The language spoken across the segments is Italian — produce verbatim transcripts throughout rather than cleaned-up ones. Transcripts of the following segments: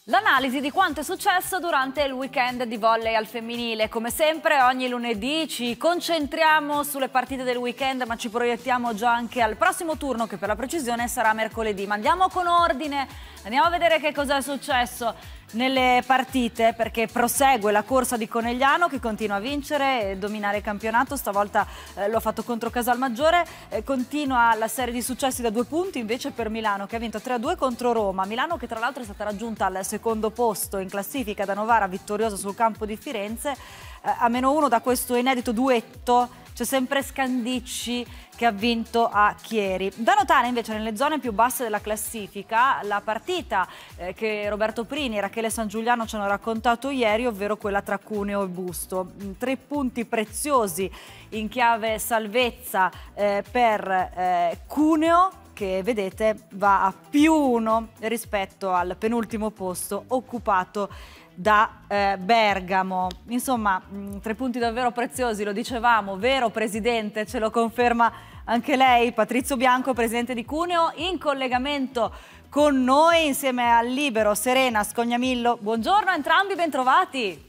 L'analisi di quanto è successo durante il weekend di volley al femminile. Come sempre ogni lunedì ci concentriamo sulle partite del weekend, ma ci proiettiamo già anche al prossimo turno, che per la precisione sarà mercoledì. Ma andiamo con ordine, andiamo a vedere che cosa è successo nelle partite, perché prosegue la corsa di Conegliano, che continua a vincere e dominare il campionato. Stavolta eh, lo ha fatto contro Casalmaggiore. Eh, continua la serie di successi da due punti invece per Milano, che ha vinto tre a due contro Roma. Milano che tra l'altro è stata raggiunta al secondo posto in classifica da Novara, vittoriosa sul campo di Firenze. Eh, a meno uno da questo inedito duetto c'è sempre Scandicci, che ha vinto a Chieri. Da notare invece nelle zone più basse della classifica la partita eh, che Roberto Prini e Rachele San Giuliano ci hanno raccontato ieri, ovvero quella tra Cuneo e Busto. Tre punti preziosi in chiave salvezza eh, per eh, Cuneo, che vedete va a più uno rispetto al penultimo posto occupato da eh, Bergamo. Insomma, mh, tre punti davvero preziosi, lo dicevamo, vero Presidente? Ce lo conferma anche lei, Patrizio Bianco, Presidente di Cuneo, in collegamento con noi insieme al libero Serena Scognamillo. Buongiorno a entrambi, bentrovati.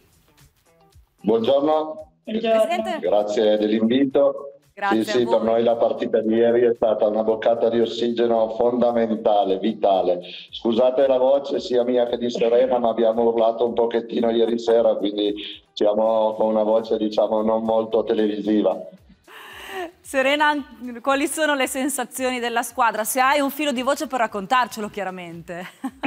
Buongiorno, Presidente... grazie dell'invito. Grazie sì, sì, per noi la partita di ieri è stata una boccata di ossigeno fondamentale, vitale. Scusate la voce sia mia che di Serena, ma abbiamo urlato un pochettino ieri sera, quindi siamo con una voce, diciamo, non molto televisiva. Serena, quali sono le sensazioni della squadra? Se hai un filo di voce per raccontarcelo, chiaramente.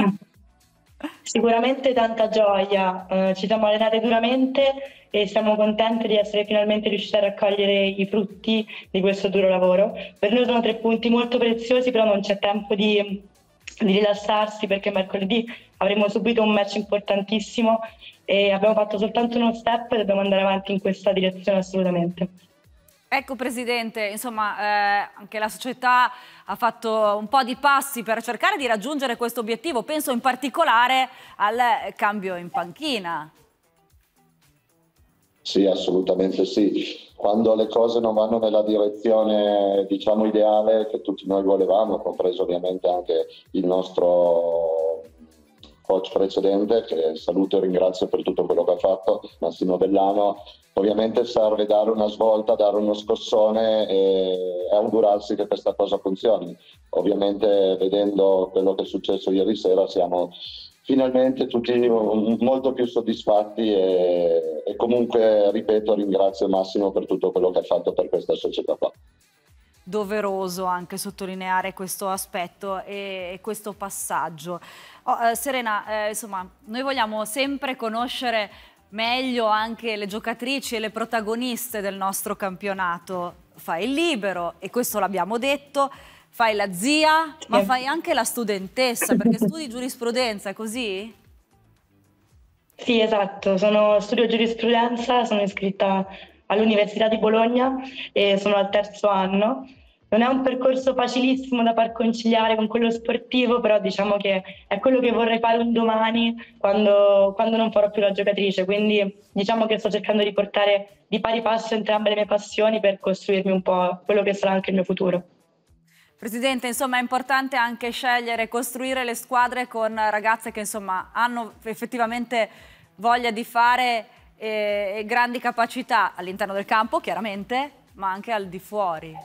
Sicuramente tanta gioia, eh, ci siamo allenate duramente e siamo contenti di essere finalmente riusciti a raccogliere i frutti di questo duro lavoro. Per noi sono tre punti molto preziosi, però non c'è tempo di, di rilassarsi, perché mercoledì avremo subito un match importantissimo e abbiamo fatto soltanto uno step e dobbiamo andare avanti in questa direzione assolutamente. Ecco Presidente, insomma eh, anche la società ha fatto un po' di passi per cercare di raggiungere questo obiettivo, penso in particolare al cambio in panchina. Sì, assolutamente sì. Quando le cose non vanno nella direzione, diciamo, ideale che tutti noi volevamo, compreso ovviamente anche il nostro coach precedente, che saluto e ringrazio per tutto quello che ha fatto, Massimo Bellano, ovviamente serve dare una svolta, dare uno scossone e augurarsi che questa cosa funzioni. Ovviamente, vedendo quello che è successo ieri sera, siamo finalmente tutti molto più soddisfatti e, e comunque, ripeto, ringrazio Massimo per tutto quello che ha fatto per questa società qua. Doveroso anche sottolineare questo aspetto e, e questo passaggio. Oh, eh, Serena, eh, insomma, noi vogliamo sempre conoscere meglio anche le giocatrici e le protagoniste del nostro campionato. Fai il libero, e questo l'abbiamo detto, fai la zia, sì, ma fai anche la studentessa, perché studi giurisprudenza, è così? Sì, esatto, sono, studio giurisprudenza, sono iscritta all'Università di Bologna e sono al terzo anno. Non è un percorso facilissimo da far conciliare con quello sportivo, però diciamo che è quello che vorrei fare un domani quando, quando non farò più la giocatrice, quindi diciamo che sto cercando di portare di pari passo entrambe le mie passioni per costruirmi un po' quello che sarà anche il mio futuro. Presidente, insomma è importante anche scegliere, costruire le squadre con ragazze che insomma hanno effettivamente voglia di fare e, e grandi capacità all'interno del campo, chiaramente, ma anche al di fuori.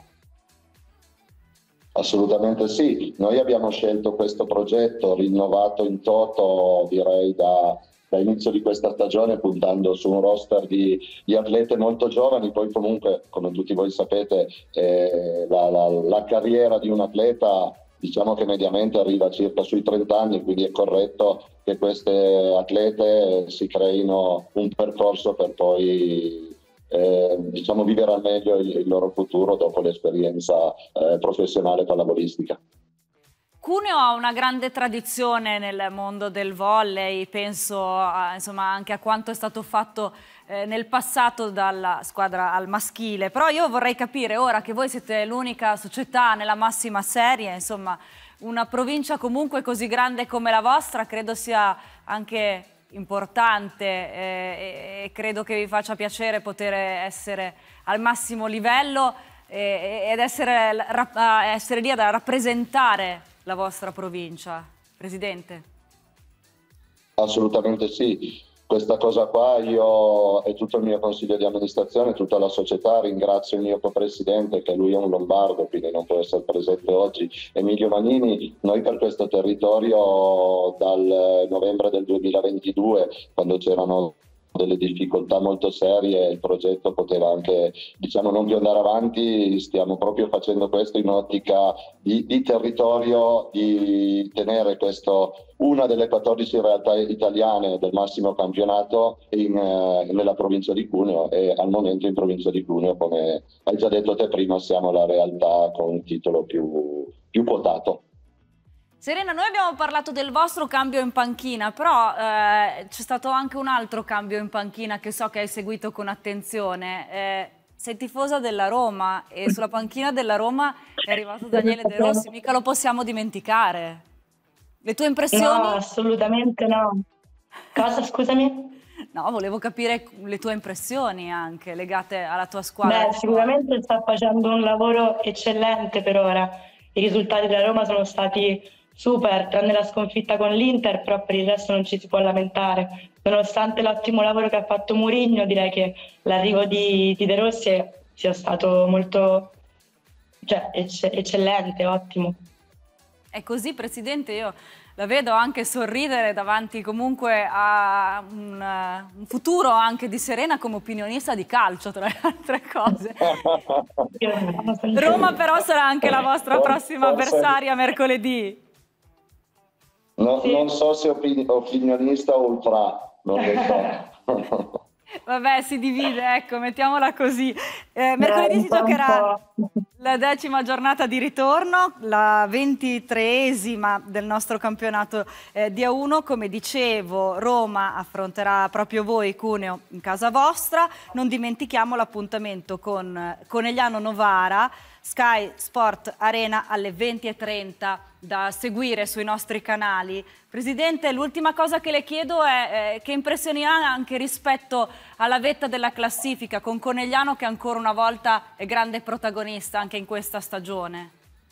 Assolutamente sì, noi abbiamo scelto questo progetto rinnovato in toto, direi da, da inizio di questa stagione, puntando su un roster di, di atlete molto giovani. Poi comunque, come tutti voi sapete, eh, la, la, la carriera di un atleta, diciamo che mediamente arriva circa sui trenta anni, quindi è corretto che queste atlete si creino un percorso per poi Eh, diciamo vivere al meglio il, il loro futuro dopo l'esperienza eh, professionale pallavolistica. Cuneo ha una grande tradizione nel mondo del volley, penso a, insomma, anche a quanto è stato fatto eh, nel passato dalla squadra al maschile, però io vorrei capire ora che voi siete l'unica società nella massima serie, insomma una provincia comunque così grande come la vostra, credo sia anche importante eh, e credo che vi faccia piacere poter essere al massimo livello eh, ed essere, essere lì a rappresentare la vostra provincia, Presidente. Assolutamente sì. Questa cosa qua io e tutto il mio consiglio di amministrazione, tutta la società, ringrazio il mio copresidente che lui è un lombardo, quindi non può essere presente oggi, Emilio Manini. Noi per questo territorio dal novembre del duemilaventidue, quando c'erano delle difficoltà molto serie, il progetto poteva anche, diciamo, non più andare avanti, stiamo proprio facendo questo in ottica di, di territorio, di tenere questo, una delle quattordici realtà italiane del massimo campionato in, eh, nella provincia di Cuneo, e al momento in provincia di Cuneo, come hai già detto te prima, siamo la realtà con il titolo più, più quotato. Serena, noi abbiamo parlato del vostro cambio in panchina, però eh, c'è stato anche un altro cambio in panchina che so che hai seguito con attenzione. Eh, sei tifosa della Roma e sulla panchina della Roma è arrivato Daniele De Rossi, mica lo possiamo dimenticare. Le tue impressioni? No, assolutamente no. Cosa, scusami? No, volevo capire le tue impressioni anche legate alla tua squadra. Beh, sicuramente sta facendo un lavoro eccellente per ora. I risultati della Roma sono stati super, tranne la sconfitta con l'Inter, però per il resto non ci si può lamentare. Nonostante l'ottimo lavoro che ha fatto Mourinho, direi che l'arrivo di, di De Rossi sia stato molto, cioè, ecce, eccellente, ottimo. È così, Presidente, io la vedo anche sorridere davanti comunque a un, uh, un futuro anche di Serena come opinionista di calcio, tra le altre cose. Roma però sarà anche la vostra prossima avversaria mercoledì. No, sì. Non so se opini opinionista o ultra, non lo so. Vabbè, si divide, ecco, mettiamola così. Eh, mercoledì si giocherà la decima giornata di ritorno, la ventitreesima del nostro campionato eh, di A uno. Come dicevo, Roma affronterà proprio voi, Cuneo, in casa vostra. Non dimentichiamo l'appuntamento con Conegliano Novara, Sky Sport Arena alle venti e trenta, da seguire sui nostri canali. Presidente, l'ultima cosa che le chiedo è eh, che impressioni ha anche rispetto alla vetta della classifica, con Conegliano che ancora una volta è grande protagonista anche in questa stagione.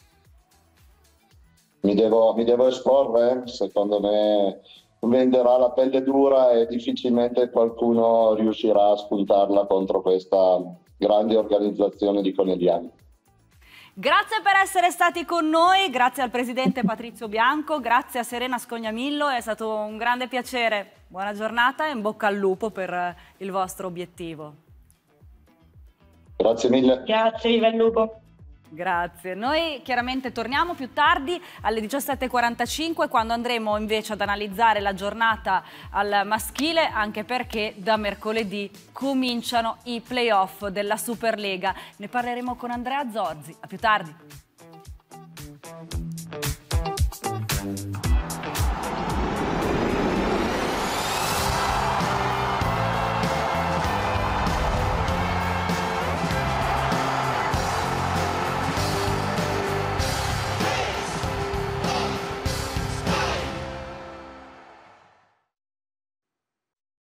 Mi devo, mi devo esporre? Secondo me venderà la pelle dura e difficilmente qualcuno riuscirà a spuntarla contro questa grande organizzazione di Conegliano. Grazie per essere stati con noi, grazie al Presidente Patrizio Bianco, grazie a Serena Scognamillo, è stato un grande piacere. Buona giornata e in bocca al lupo per il vostro obiettivo. Grazie mille. Grazie, viva il lupo. Grazie. Noi chiaramente torniamo più tardi alle diciassette e quarantacinque, quando andremo invece ad analizzare la giornata al maschile, anche perché da mercoledì cominciano i playoff della Superlega. Ne parleremo con Andrea Zorzi. A più tardi.